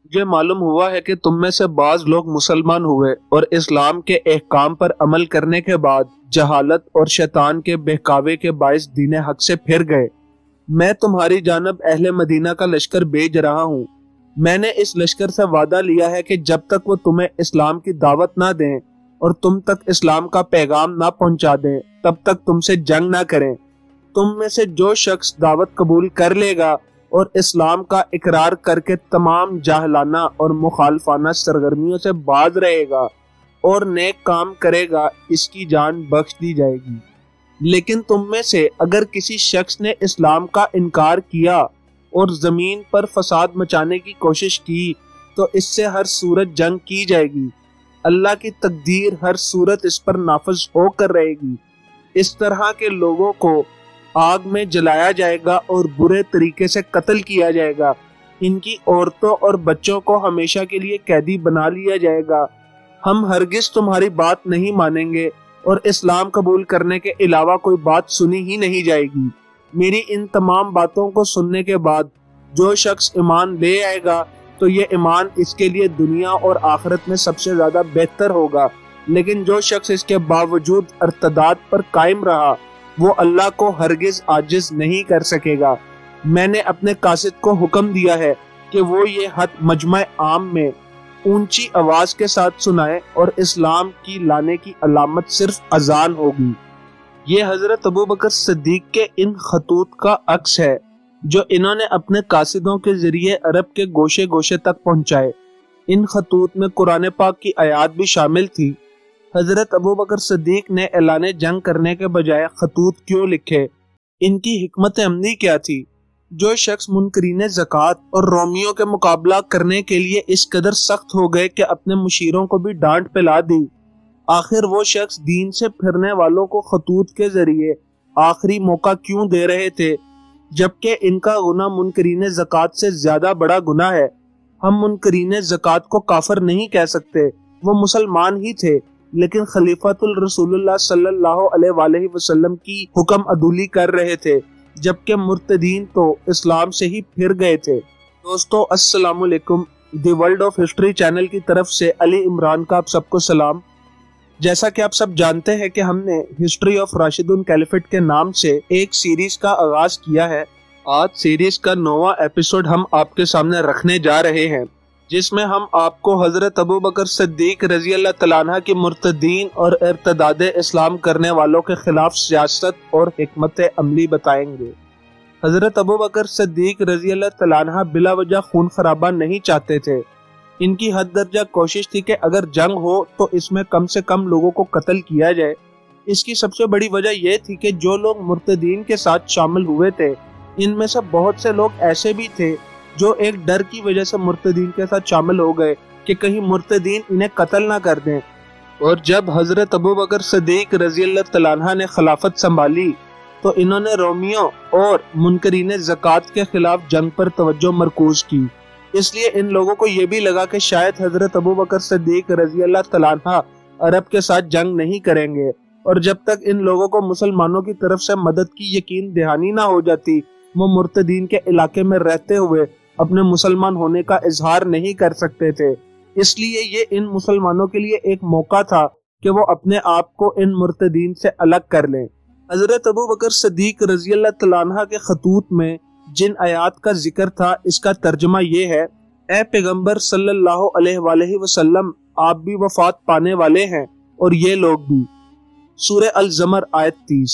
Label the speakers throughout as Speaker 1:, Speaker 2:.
Speaker 1: مجھے معلوم ہوا ہے کہ تم میں سے بعض لوگ مسلمان ہوئے اور اسلام کے احکام پر عمل کرنے کے بعد جہالت اور شیطان کے بہکاوے کے باعث دین حق سے پھر گئے۔ میں تمہاری جانب اہل مدینہ کا لشکر بھیج رہا ہوں۔ میں نے اس لشکر سے وعدہ لیا ہے کہ جب تک وہ تمہیں اسلام کی دعوت نہ دیں اور تم تک اسلام کا پیغام نہ پہنچا دیں تب تک تم سے جنگ نہ کریں۔ تم میں سے جو شخص دعوت قبول کر لے گا اور اسلام کا اقرار کر کے تمام جاہلانہ اور مخالفانہ سرگرمیوں سے باز رہے گا اور نیک کام کرے گا، اس کی جان بخش دی جائے گی۔ لیکن تم میں سے اگر کسی شخص نے اسلام کا انکار کیا اور زمین پر فساد مچانے کی کوشش کی تو اس سے ہر صورت جنگ کی جائے گی۔ اللہ کی تقدیر ہر صورت اس پر نافذ ہو کر رہے گی۔ اس طرح کے لوگوں کو آگ میں جلایا جائے گا اور برے طریقے سے قتل کیا جائے گا۔ ان کی عورتوں اور بچوں کو ہمیشہ کے لیے قیدی بنا لیا جائے گا۔ ہم ہرگز تمہاری بات نہیں مانیں گے اور اسلام قبول کرنے کے علاوہ کوئی بات سنی ہی نہیں جائے گی۔ میری ان تمام باتوں کو سننے کے بعد جو شخص ایمان لے آئے گا تو یہ ایمان اس کے لیے دنیا اور آخرت میں سب سے زیادہ بہتر ہوگا، لیکن جو شخص اس کے باوجود ارتداد پر قائم رہا وہ اللہ کو ہرگز عاجز نہیں کر سکے گا۔ میں نے اپنے قاصد کو حکم دیا ہے کہ وہ یہ حد مجمع عام میں اونچی آواز کے ساتھ سنائے اور اسلام کی لانے کی علامت صرف اذان ہوگی۔ یہ حضرت ابوبکر صدیق کے ان خطوط کا عکس ہے جو انہوں نے اپنے قاصدوں کے ذریعے عرب کے گوشے گوشے تک پہنچائے۔ ان خطوط میں قرآن پاک کی آیات بھی شامل تھی۔ حضرت ابوبکر صدیق نے اعلان جنگ کرنے کے بجائے خطوط کیوں لکھے؟ ان کی حکمت عملی کیا تھی؟ جو شخص منکرین زکوٰۃ اور رومیوں کے مقابلہ کرنے کے لیے اس قدر سخت ہو گئے کہ اپنے مشیروں کو بھی ڈانٹ پلا دی، آخر وہ شخص دین سے پھرنے والوں کو خطوط کے ذریعے آخری موقع کیوں دے رہے تھے، جبکہ ان کا گناہ منکرین زکوٰۃ سے زیادہ بڑا گناہ ہے۔ ہم منکرین زکوٰۃ کو کافر نہیں کہہ سکتے، وہ مسلمان ہی تھے، لیکن خلیفۃ الرسول اللہ صلی اللہ علیہ وآلہ وسلم کی حکم عدولی کر رہے تھے، جبکہ مرتدین تو اسلام سے ہی پھر گئے تھے۔ دوستو السلام علیکم، the world of history channel کی طرف سے علی عمران کا آپ سب کو سلام۔ جیسا کہ آپ سب جانتے ہیں کہ ہم نے ہسٹری آف راشدون کیلیفٹ کے نام سے ایک سیریز کا آغاز کیا ہے۔ آج سیریز کا 9واں ایپیسوڈ ہم آپ کے سامنے رکھنے جا رہے ہیں، جس میں ہم آپ کو حضرت ابوبکر صدیق رضی اللہ تعالیٰ عنہ کی مرتدین اور ارتداد اسلام کرنے والوں کے خلاف سیاست اور حکمت عملی بتائیں گے۔ حضرت ابوبکر صدیق رضی اللہ تعالیٰ عنہ بلا وجہ خون خرابہ نہیں چاہتے تھے۔ ان کی حد درجہ کوشش تھی کہ اگر جنگ ہو تو اس میں کم سے کم لوگوں کو قتل کیا جائے۔ اس کی سب سے بڑی وجہ یہ تھی کہ جو لوگ مرتدین کے ساتھ شامل ہوئے تھے ان میں سے بہت سے لوگ ایسے بھی تھے جو ایک ڈر کی وجہ سے مرتدین کے ساتھ شامل ہو گئے کہ کہیں مرتدین انہیں قتل نہ کر دیں۔ اور جب حضرت ابوبکر صدیق رضی اللہ تعالیٰ عنہ نے خلافت سنبھالی تو انہوں نے رومیوں اور منکرین زکوٰۃ کے خلاف جنگ پر توجہ مرکوز کی۔ اس لیے ان لوگوں کو یہ بھی لگا کہ شاید حضرت ابوبکر صدیق رضی اللہ تعالیٰ عنہ عرب کے ساتھ جنگ نہیں کریں گے، اور جب تک ان لوگوں کو مسلمانوں کی طرف سے مدد کی یقین دہانی نہ ہو جاتی وہ مرتدین کے علاقے میں رہتے ہوئے اپنے مسلمان ہونے کا اظہار نہیں کر سکتے تھے۔ اس لیے یہ ان مسلمانوں کے لیے ایک موقع تھا کہ وہ اپنے آپ کو ان مرتدین سے الگ کر لیں۔ حضرت ابوبکر صدیق رضی اللہ تعالیٰ عنہ کے خطوط میں جن آیات کا ذکر تھا اس کا ترجمہ یہ ہے: اے پیغمبر صلی اللہ علیہ وآلہ وسلم، آپ بھی وفات پانے والے ہیں اور یہ لوگ بھی۔ سورہ الزمر آیت 30۔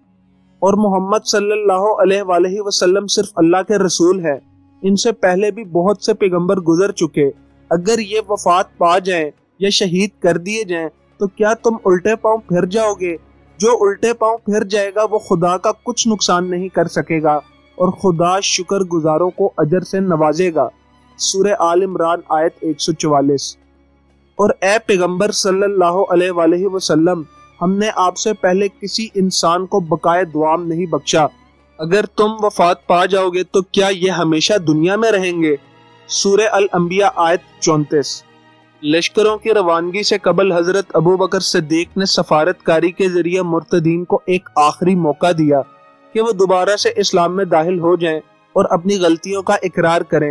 Speaker 1: اور محمد صلی اللہ علیہ وآلہ وسلم صرف اللہ کے رسول ہیں، ان سے پہلے بھی بہت سے پیغمبر گزر چکے۔ اگر یہ وفات پا جائیں یا شہید کر دیے جائیں تو کیا تم الٹے پاؤں پھر جاؤ گے؟ جو الٹے پاؤں پھر جائے گا وہ خدا کا کچھ نقصان نہیں کر سکے گا اور خدا شکر گزاروں کو اجر سے نوازے گا۔ سورہ آل عمران آیت 144۔ اور اے پیغمبر صلی اللہ علیہ وآلہ وسلم، ہم نے آپ سے پہلے کسی انسان کو بقائے دوام نہیں بخشا۔ اگر تم وفات پا جاؤ گے تو کیا یہ ہمیشہ دنیا میں رہیں گے؟ سورہ الانبیاء آیت 34۔ لشکروں کی روانگی سے قبل حضرت ابوبکر صدیق نے سفارت کاری کے ذریعے مرتدین کو ایک آخری موقع دیا کہ وہ دوبارہ سے اسلام میں داخل ہو جائیں اور اپنی غلطیوں کا اقرار کریں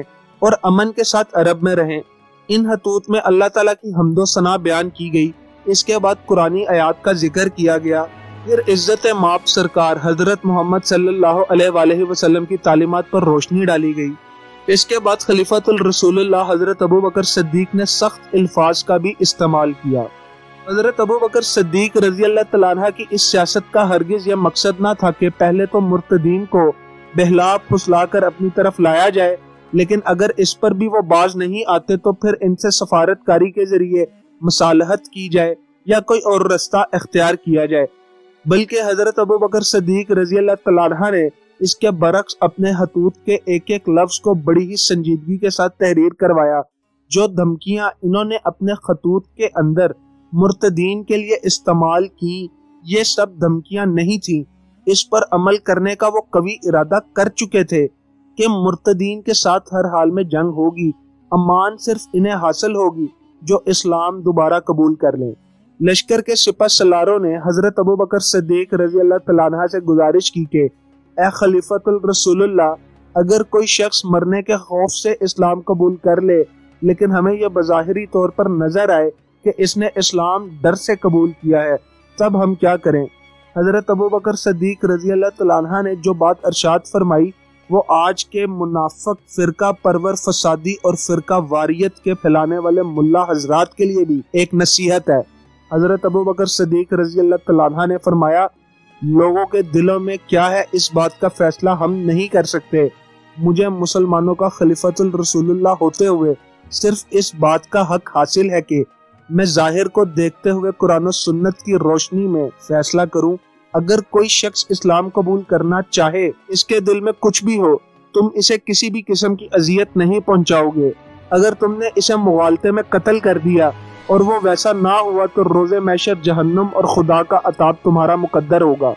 Speaker 1: और अमन के साथ अरब में रहें। इन खतूत में अल्लाह ताला की हम्दो सना बयान की गई। इसके बाद कुरानी आयात का जिक्र किया गया। फिर इज्जत माप सरकार हजरत मोहम्मद सल्लल्लाहु अलैहि वसल्लम की तालीमात पर रोशनी डाली गई। इसके बाद खलीफतुल रसूलुल्लाह हजरत अबू बकर सिद्दीक ने सख्त अल्फाज का भी इस्तेमाल किया। हजरत अबू बकर सिद्दीक रजी अल्लाह तआला अन्हु की इस सियासत का हरगिज यह मकसद न था कि पहले तो मुर्तदीन को बहला फुसला कर अपनी तरफ लाया जाए, लेकिन अगर इस पर भी वो बाज नहीं आते तो फिर इनसे सफारतकारी के जरिए मसालहत की जाए या कोई और रास्ता इख्तियार किया जाए। बल्कि हजरत अबू बकर सिद्दीक रजी अल्लाह तआला अन्हु ने इसके बरक्स अपने खतूत के एक एक लफ्ज को बड़ी ही संजीदगी के साथ तहरीर करवाया। जो धमकियां इन्होंने अपने खतूत के अंदर मुर्तदीन के लिए इस्तेमाल की, ये सब धमकियां नहीं थी। इस पर अमल करने का वो कभी इरादा कर चुके थे कि मुर्तदीन के साथ हर हाल में जंग होगी, अमान सिर्फ इन्हें हासिल होगी जो इस्लाम दोबारा कबूल कर लें। लश्कर के सिपह सलारों ने हजरत अबू बकर सिद्दीक रजी अल्लाह तआला अन्हु से गुजारिश की कि ए खलीफतुल रसूलुल्लाह, अगर कोई शख्स मरने के खौफ से इस्लाम कबूल कर ले, लेकिन हमें यह बज़ाहिरी तौर पर नजर आए कि इसने इस्लाम डर से कबूल किया है, तब हम क्या करें? हजरत अबू बकर सिद्दीक रजी अल्लाह तआला अन्हु ने जो बात इरशाद फरमाई वो आज के मुनाफिक फिरका परवर फसादी और फिरका वारियत के फैलाने वाले मुल्ला हजरात के लिए भी एक नसीहत है। हजरत अबू बकर सिद्दीक रजी अल्लाह तआला अन्हु ने फरमाया, लोगों के दिलों में क्या है इस बात का फैसला हम नहीं कर सकते। मुझे मुसलमानों का खलीफतुल रसूलुल्लाह होते हुए सिर्फ इस बात का हक हासिल है कि मैं जाहिर को देखते हुए कुरान और सुन्नत की रोशनी में फैसला करूं। अगर कोई शख्स इस्लाम कबूल करना चाहे, इसके दिल में कुछ भी हो, तुम इसे किसी भी किस्म की अजियत नहीं पहुंचाओगे। अगर तुमने इसे मुगालते में कत्ल कर दिया और वो वैसा ना हुआ तो रोजे मैशर जहन्नम और खुदा का अताब तुम्हारा मुकद्दर होगा।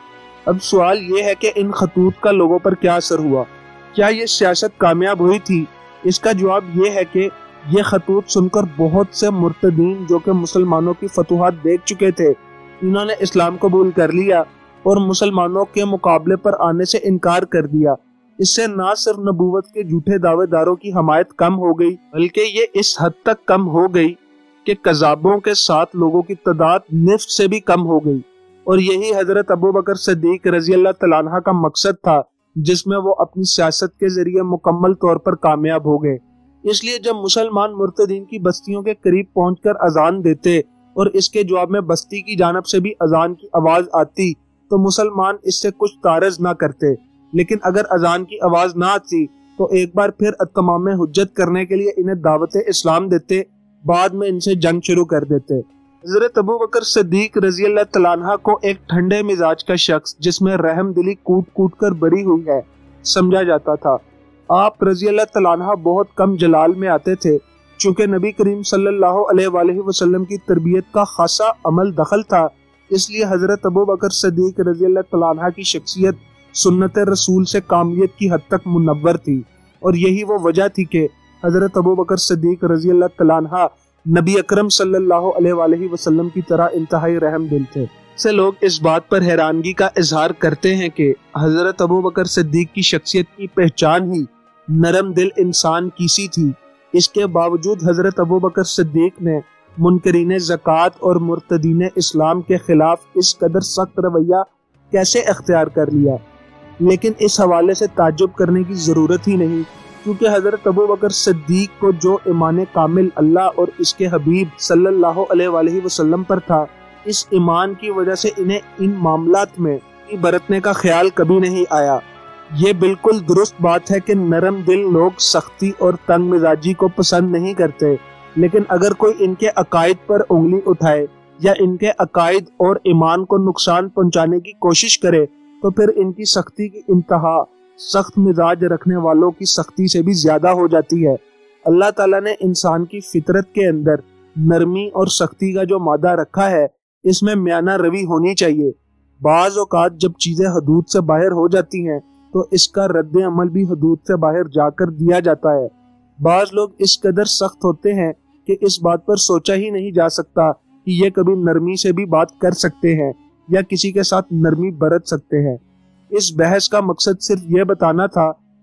Speaker 1: अब सवाल ये है कि इन खतूत का लोगों पर क्या असर हुआ? क्या ये सियासत कामयाब हुई थी? इसका जवाब ये है कि ये खतूत सुनकर बहुत से मुर्तदीन जो कि मुसलमानों की फतूहात देख चुके थे, इन्होंने इस्लाम कबूल कर लिया और मुसलमानों के मुकाबले पर आने से इनकार कर दिया। इससे ना सिर्फ नबूवत के झूठे दावेदारों की हमायत कम हो गई, बल्कि ये इस हद तक कम हो गई कि कज़ाबों के साथ लोगों की तादाद निफ्त से भी कम हो गई। और यही हजरत अबू बकर सिद्दीक रजी अल्लाह तआला अन्हु का मकसद था, जिसमें वो अपनी सियासत के जरिए मुकम्मल तौर पर कामयाब हो गए। इसलिए जब मुसलमान मुर्तदीन की बस्तियों के करीब पहुंचकर अजान देते और इसके जवाब में बस्ती की जानब से भी अजान की आवाज आती तो मुसलमान इससे कुछ तारज ना करते, लेकिन अगर अजान की आवाज ना आती तो एक बार फिर तमाम हुज्जत करने के लिए इन्हें दावत इस्लाम देते, बाद में इनसे जंग शुरू कर देते। हजरत अबू बकर सिद्दीक रजी अल्लाह तआला अन्हु को एक ठंडे मिजाज का शख्स जिसमें रहम दिली कूट कूट कर भरी हुई है समझा जाता था। आप रजी अल्लाह तआला अन्हु बहुत कम जलाल में आते थे। चूँकि नबी करीम सल्लल्लाहु अलैहि वसल्लम की तरबियत का खासा अमल दखल था, इसलिए हजरत अबू बकर सिद्दीक रजी अल्लाह तआला अन्हु की शख्सियत सुन्नत रसूल से कामिलियत की हद तक मुनव्वर थी। और यही वो वजह थी कि हजरत अबू बकर सिद्दीक रजी अल्लाह तआला अन्हु नबी अकरम सल्लल्लाहु अलैहि वसल्लम की तरह इंतहाई रहम दिल थे। से लोग इस बात पर हैरानगी का इजहार करते हैं कि हजरत अबू बकर सिद्दीक की शख्सियत की पहचान ही नरम दिल इंसान की सी थी। इसके बावजूद हजरत अबू बकर सिद्दीक ने मुनकरीन ज़कात और मुर्तदीन इस्लाम के खिलाफ इस कदर सख्त रवैया कैसे अख्तियार कर लिया? लेकिन इस हवाले से ताज्जुब करने की जरूरत ही नहीं, क्योंकि हजरत अबू बकर सिद्दीक को जो ईमान कामिल अल्लाह और इसके हबीब सल्लल्लाहु अलैहि वसल्लम पर था, इस ईमान की वजह से इन्हें इन मामलात में बरतने का ख्याल कभी नहीं आया। ये बिल्कुल दुरुस्त बात है कि नरम दिल लोग सख्ती और तंग मिजाजी को पसंद नहीं करते, लेकिन अगर कोई इनके अकायद पर उंगली उठाए या इनके अकायद और ईमान को नुकसान पहुंचाने की कोशिश करे तो फिर इनकी सख्ती की इंतहा सख्त मिजाज रखने वालों की सख्ती से भी ज्यादा हो जाती है। अल्लाह ताला ने इंसान की फितरत के अंदर नरमी और सख्ती का जो मादा रखा है, इसमें म्याना रवी होनी चाहिए। बाज़ औक़ात जब चीजें हदूद से बाहर हो जाती हैं तो इसका रद्द अमल भी हदूद से बाहर जाकर दिया जाता है। बाज़ लोग इस कदर सख्त होते हैं कि इस बात पर सोचा ही नहीं जा सकता कि ये कभी नरमी से भी बात कर सकते हैं या किसी के साथ नरमी बरत सकते हैं। इस बहस का मकसद सिर्फ ये बताना था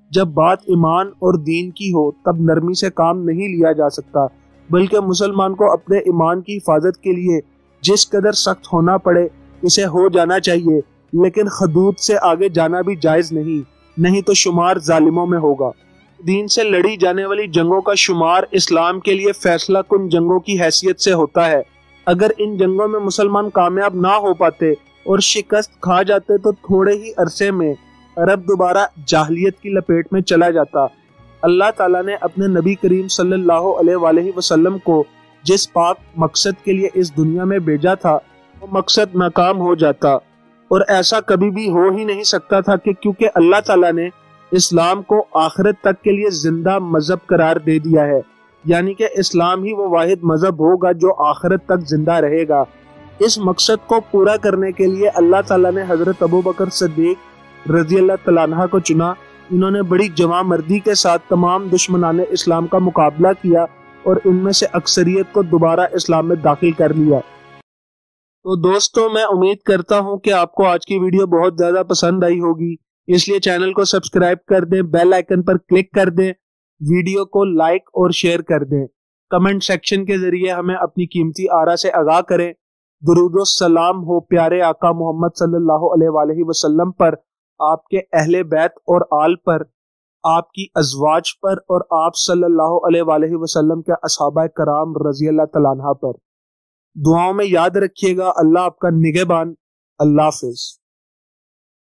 Speaker 1: جب بات ایمان اور دین کی ہو تب نرمی سے کام نہیں لیا جا سکتا، بلکہ مسلمان کو اپنے ایمان کی حفاظت کے لیے جس قدر سخت ہونا پڑے اسے ہو جانا چاہیے، لیکن حدود سے آگے جانا بھی جائز نہیں تو شمار ظالموں میں ہوگا۔ دین سے لڑی جانے والی جنگوں کا شمار اسلام کے لیے فیصلہ کن جنگوں کی حیثیت سے ہوتا ہے۔ اگر ان جنگوں میں مسلمان کامیاب نہ ہو پاتے اور شکست کھا جاتے تو تھوڑے ہی عرصے میں عرب دوبارہ جاہلیت کی لپیٹ میں چلا جاتا۔ اللہ تعالیٰ نے اپنے نبی کریم صلی اللہ علیہ وآلہ وسلم کو جس پاک مقصد کے لیے اس دنیا میں بھیجا تھا وہ مقصد ناکام ہو جاتا، اور ایسا کبھی بھی ہو ہی نہیں سکتا تھا کہ کیونکہ اللہ تعالیٰ نے اسلام کو آخرت تک کے لیے زندہ مذہب قرار دے دیا ہے، یعنی کہ اسلام ہی وہ واحد مذہب ہوگا جو آخرت تک زندہ رہے گا۔ اس مقصد کو پورا کرنے کے لیے اللہ تعالیٰ نے حضرت ابوبکر صدیق رضی اللہ تعالیٰ عنہ کو چنا۔ انہوں نے بڑی جمع مردی کے ساتھ تمام دشمنان اسلام کا مقابلہ کیا اور ان میں سے اکثریت کو دوبارہ اسلام میں داخل کر لیا۔ تو دوستو، میں امید کرتا ہوں کہ آپ کو آج کی ویڈیو بہت زیادہ پسند آئی ہوگی، اس لیے چینل کو سبسکرائب کر دیں، بیل آئیکن پر کلک کر دیں، ویڈیو کو لائک اور شیئر کر دیں، کمنٹ سیکشن کے ذریعے ہمیں اپنی قیمتی آرا سے آگاہ کریں۔ درود و سلام ہو پیارے آقا محمد صلی اللہ علیہ وآلہ وسلم پر، آپ کے اہل بیت اور آل پر، آپ کی ازواج پر، اور آپ صلی اللہ علیہ وآلہ وسلم کے اصحابہ کرام رضی اللہ تعالیٰ عنہ پر۔ دعاؤں میں یاد رکھیے گا۔ اللہ آپ کا نگہبان۔ اللہ حافظ۔